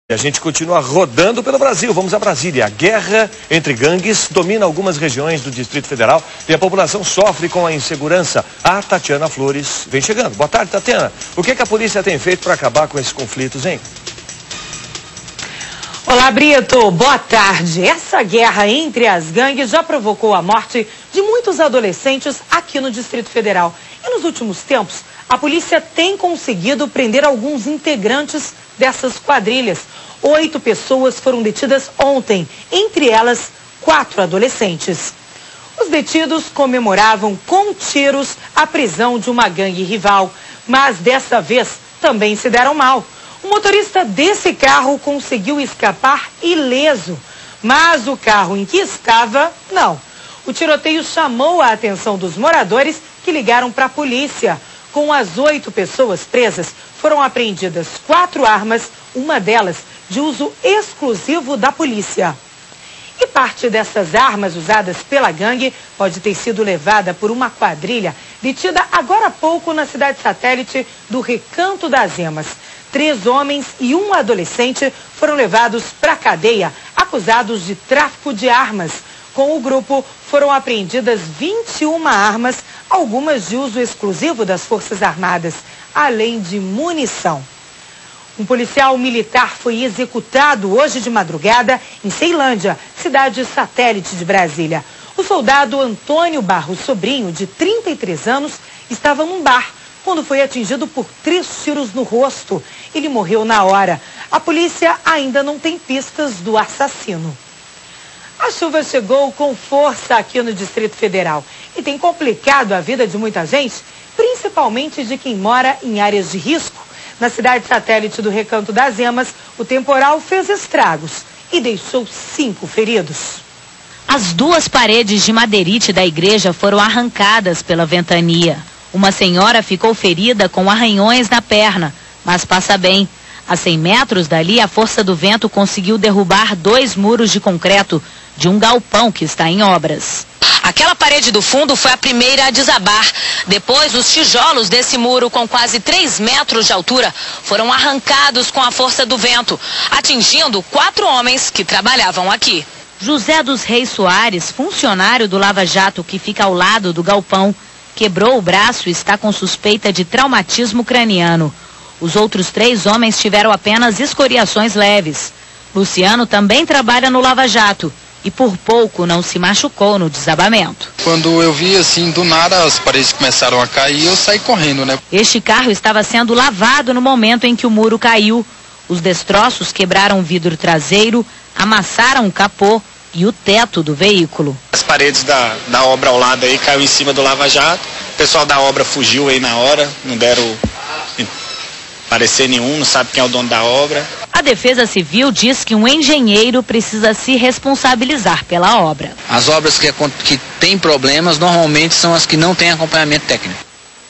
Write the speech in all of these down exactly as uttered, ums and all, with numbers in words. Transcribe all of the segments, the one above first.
A gente continua rodando pelo Brasil. Vamos a Brasília. A guerra entre gangues domina algumas regiões do Distrito Federal e a população sofre com a insegurança. A Tatiana Flores vem chegando. Boa tarde, Tatiana. O que, que a polícia tem feito para acabar com esses conflitos, hein? Olá, Brito. Boa tarde. Essa guerra entre as gangues já provocou a morte de muitos adolescentes aqui no Distrito Federal. E nos últimos tempos, a polícia tem conseguido prender alguns integrantes dessas quadrilhas. Oito pessoas foram detidas ontem, entre elas quatro adolescentes. Os detidos comemoravam com tiros a prisão de uma gangue rival, mas dessa vez também se deram mal. O motorista desse carro conseguiu escapar ileso, mas o carro em que estava, não. O tiroteio chamou a atenção dos moradores que ligaram para a polícia. Com as oito pessoas presas, foram apreendidas quatro armas, uma delas de uso exclusivo da polícia. E parte dessas armas usadas pela gangue pode ter sido levada por uma quadrilha detida agora há pouco na cidade satélite do Recanto das Emas. Três homens e um adolescente foram levados para a cadeia, acusados de tráfico de armas. Com o grupo, foram apreendidas vinte e uma armas, algumas de uso exclusivo das Forças Armadas, além de munição. Um policial militar foi executado hoje de madrugada em Ceilândia, cidade satélite de Brasília. O soldado Antônio Barros Sobrinho, de trinta e três anos, estava num bar quando foi atingido por três tiros no rosto. Ele morreu na hora. A polícia ainda não tem pistas do assassino. A chuva chegou com força aqui no Distrito Federal e tem complicado a vida de muita gente, principalmente de quem mora em áreas de risco. Na cidade satélite do Recanto das Emas, o temporal fez estragos e deixou cinco feridos. As duas paredes de madeirite da igreja foram arrancadas pela ventania. Uma senhora ficou ferida com arranhões na perna, mas passa bem. A cem metros dali, a força do vento conseguiu derrubar dois muros de concreto de um galpão que está em obras. Aquela parede do fundo foi a primeira a desabar. Depois, os tijolos desse muro, com quase três metros de altura, foram arrancados com a força do vento, atingindo quatro homens que trabalhavam aqui. José dos Reis Soares, funcionário do Lava Jato que fica ao lado do galpão, quebrou o braço e está com suspeita de traumatismo craniano. Os outros três homens tiveram apenas escoriações leves. Luciano também trabalha no Lava Jato e por pouco não se machucou no desabamento. Quando eu vi assim, do nada as paredes começaram a cair, eu saí correndo, né? Este carro estava sendo lavado no momento em que o muro caiu. Os destroços quebraram o vidro traseiro, amassaram o capô e o teto do veículo. As paredes da, da obra ao lado aí caiu em cima do Lava Jato. O pessoal da obra fugiu aí na hora, não deram parecer nenhum, não sabe quem é o dono da obra. A Defesa Civil diz que um engenheiro precisa se responsabilizar pela obra. As obras que, que têm problemas normalmente são as que não têm acompanhamento técnico.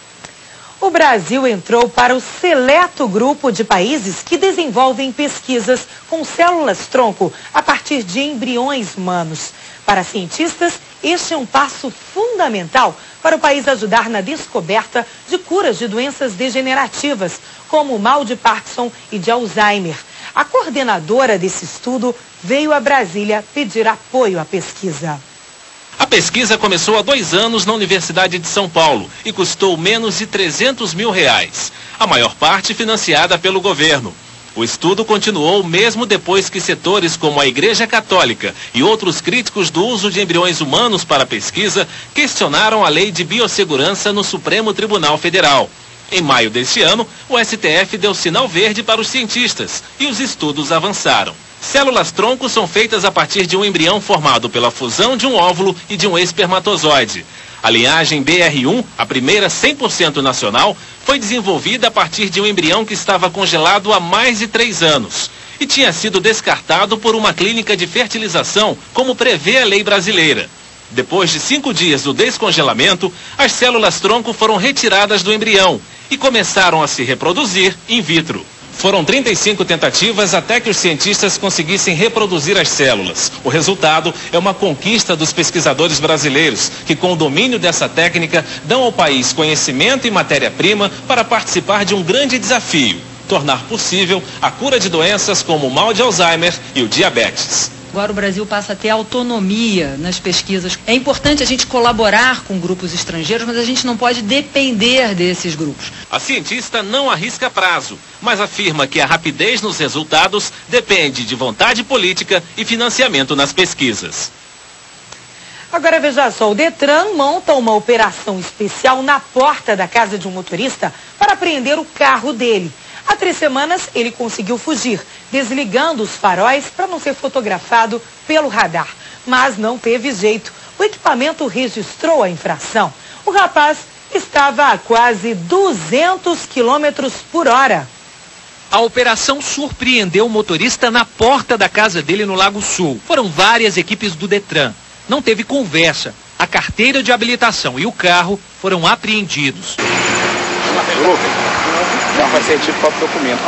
O Brasil entrou para o seleto grupo de países que desenvolvem pesquisas com células-tronco a partir de embriões humanos. Para cientistas, este é um passo fundamental para o país ajudar na descoberta de curas de doenças degenerativas, como o mal de Parkinson e de Alzheimer. A coordenadora desse estudo veio a Brasília pedir apoio à pesquisa. A pesquisa começou há dois anos na Universidade de São Paulo e custou menos de trezentos mil reais. A maior parte financiada pelo governo. O estudo continuou mesmo depois que setores como a Igreja Católica e outros críticos do uso de embriões humanos para pesquisa questionaram a lei de biossegurança no Supremo Tribunal Federal. Em maio deste ano, o S T F deu sinal verde para os cientistas e os estudos avançaram. Células-tronco são feitas a partir de um embrião formado pela fusão de um óvulo e de um espermatozoide. A linhagem B R um, a primeira cem por cento nacional, foi desenvolvida a partir de um embrião que estava congelado há mais de três anos e tinha sido descartado por uma clínica de fertilização, como prevê a lei brasileira. Depois de cinco dias do descongelamento, as células-tronco foram retiradas do embrião e começaram a se reproduzir in vitro. Foram trinta e cinco tentativas até que os cientistas conseguissem reproduzir as células. O resultado é uma conquista dos pesquisadores brasileiros, que com o domínio dessa técnica dão ao país conhecimento e matéria-prima para participar de um grande desafio: tornar possível a cura de doenças como o mal de Alzheimer e o diabetes. Agora o Brasil passa a ter autonomia nas pesquisas. É importante a gente colaborar com grupos estrangeiros, mas a gente não pode depender desses grupos. A cientista não arrisca prazo, mas afirma que a rapidez nos resultados depende de vontade política e financiamento nas pesquisas. Agora veja só, o Detran monta uma operação especial na porta da casa de um motorista para apreender o carro dele. Há três semanas ele conseguiu fugir, desligando os faróis para não ser fotografado pelo radar. Mas não teve jeito. O equipamento registrou a infração. O rapaz estava a quase duzentos quilômetros por hora. A operação surpreendeu o motorista na porta da casa dele no Lago Sul. Foram várias equipes do Detran. Não teve conversa. A carteira de habilitação e o carro foram apreendidos. Não, vai ser tipo próprio documento.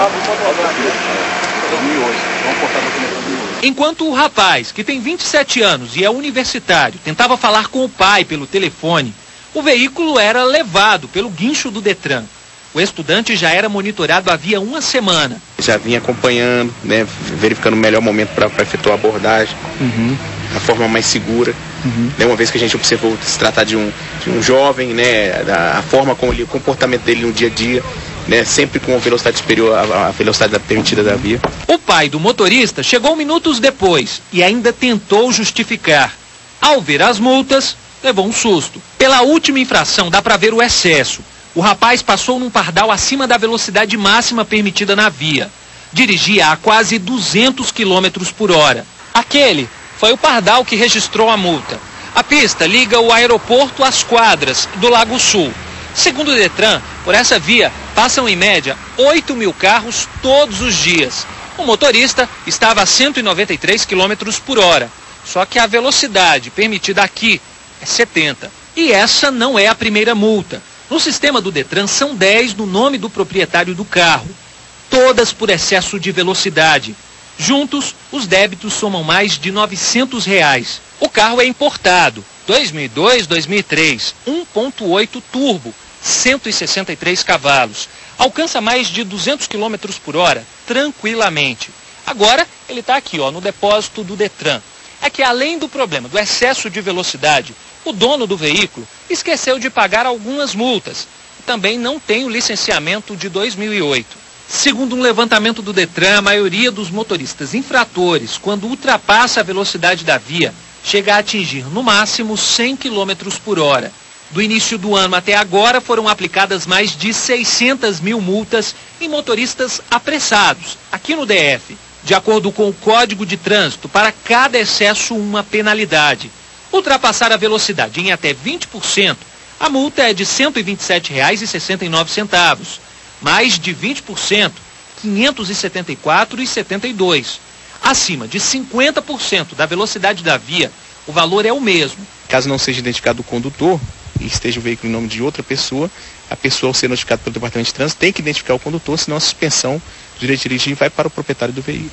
Enquanto o rapaz, que tem vinte e sete anos e é universitário, tentava falar com o pai pelo telefone, o veículo era levado pelo guincho do Detran. O estudante já era monitorado havia uma semana. Já vinha acompanhando, né, verificando o melhor momento para efetuar a abordagem, uhum. a forma mais segura. Uhum. Né, uma vez que a gente observou se tratar de um, de um jovem, né, a, a forma como ele, o comportamento dele no dia a dia, né, sempre com velocidade superior à, à velocidade permitida da via. O pai do motorista chegou minutos depois e ainda tentou justificar. Ao ver as multas, levou um susto. Pela última infração dá para ver o excesso. O rapaz passou num pardal acima da velocidade máxima permitida na via. Dirigia a quase duzentos quilômetros por hora. Aquele foi o pardal que registrou a multa. A pista liga o aeroporto às quadras do Lago Sul. Segundo o Detran, por essa via passam em média oito mil carros todos os dias. O motorista estava a cento e noventa e três quilômetros por hora. Só que a velocidade permitida aqui é setenta. E essa não é a primeira multa. No sistema do Detran são dez no nome do proprietário do carro. Todas por excesso de velocidade. Juntos, os débitos somam mais de novecentos reais. O carro é importado. dois mil e dois, dois mil e três, um ponto oito turbo, cento e sessenta e três cavalos. Alcança mais de duzentos quilômetros por hora, tranquilamente. Agora, ele está aqui, ó, no depósito do Detran. É que além do problema do excesso de velocidade, o dono do veículo esqueceu de pagar algumas multas. Também não tem o licenciamento de dois mil e oito. Segundo um levantamento do Detran, a maioria dos motoristas infratores, quando ultrapassa a velocidade da via, chega a atingir no máximo cem quilômetros por hora. Do início do ano até agora foram aplicadas mais de seiscentas mil multas em motoristas apressados, aqui no D F. De acordo com o Código de Trânsito, para cada excesso uma penalidade. Ultrapassar a velocidade em até vinte por cento, a multa é de cento e vinte e sete reais e sessenta e nove centavos. Mais de vinte por cento, quinhentos e setenta e quatro reais e setenta e dois centavos. Acima de cinquenta por cento da velocidade da via, o valor é o mesmo. Caso não seja identificado o condutor e esteja o veículo em nome de outra pessoa, a pessoa, ao ser notificada pelo Departamento de Trânsito, tem que identificar o condutor, senão a suspensão do direito de dirigir vai para o proprietário do veículo.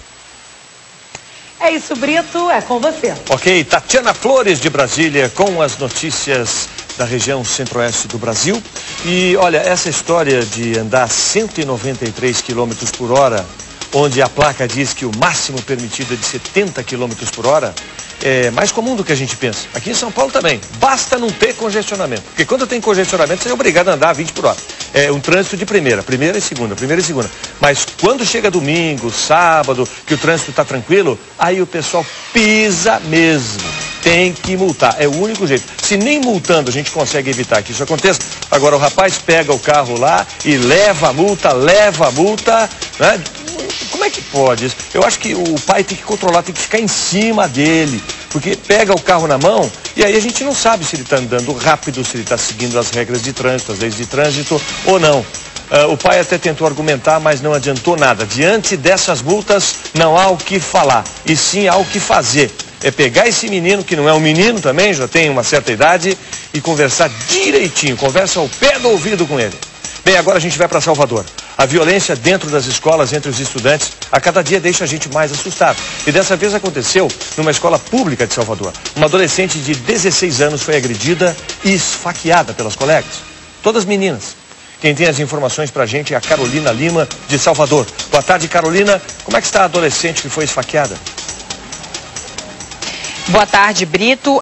É isso, Brito, é com você. Ok, Tatiana Flores de Brasília com as notícias da região centro-oeste do Brasil. E olha, essa história de andar cento e noventa e três quilômetros por hora, onde a placa diz que o máximo permitido é de setenta quilômetros por hora, é mais comum do que a gente pensa. Aqui em São Paulo também. Basta não ter congestionamento. Porque quando tem congestionamento, você é obrigado a andar a vinte por hora. É um trânsito de primeira, primeira e segunda, primeira e segunda. Mas quando chega domingo, sábado, que o trânsito está tranquilo, aí o pessoal pisa mesmo. Tem que multar. É o único jeito. Se nem multando a gente consegue evitar que isso aconteça, agora o rapaz pega o carro lá e leva a multa, leva a multa, né? Como é que pode isso? Eu acho que o pai tem que controlar, tem que ficar em cima dele, porque pega o carro na mão e aí a gente não sabe se ele está andando rápido, se ele está seguindo as regras de trânsito, as leis de trânsito ou não. Uh, o pai até tentou argumentar, mas não adiantou nada. Diante dessas multas, não há o que falar, e sim há o que fazer. É pegar esse menino, que não é um menino também, já tem uma certa idade, e conversar direitinho, conversa ao pé do ouvido com ele. Bem, agora a gente vai para Salvador. A violência dentro das escolas, entre os estudantes, a cada dia deixa a gente mais assustado. E dessa vez aconteceu numa escola pública de Salvador. Uma adolescente de dezesseis anos foi agredida e esfaqueada pelas colegas. Todas meninas. Quem tem as informações pra gente é a Carolina Lima, de Salvador. Boa tarde, Carolina. Como é que está a adolescente que foi esfaqueada? Boa tarde, Brito.